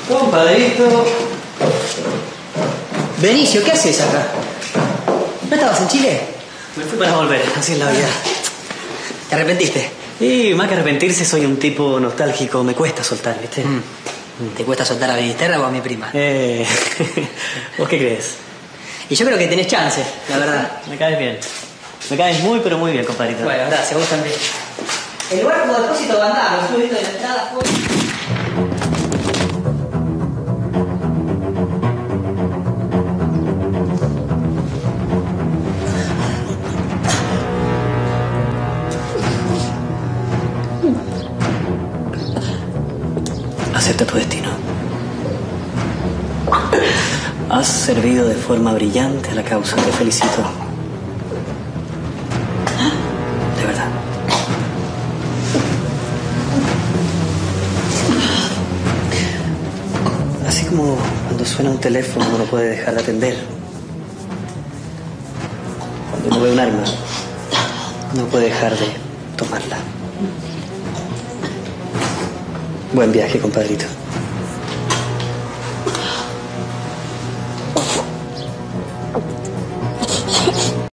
Compadrito. Benicio, ¿qué haces acá? ¿No estabas en Chile? Me fui para volver, así es la vida. ¿Te arrepentiste? Y más que arrepentirse, soy un tipo nostálgico. Me cuesta soltar, ¿viste? ¿Te cuesta soltar a Benisterra o a mi prima? ¿Vos qué crees? Y yo creo que tenés chance, la verdad. Me caes bien. Me caes muy, pero muy bien, compadrito. Bueno, gracias, vos también. El lugar como depósito va a andar, lo estuve viendo de la entrada. Acepta tu destino. Has servido de forma brillante a la causa. Te felicito. De verdad. Así como cuando suena un teléfono uno no puede dejar de atender. Cuando uno ve un arma, no puede dejar de tomarla. Buen viaje, compadrito.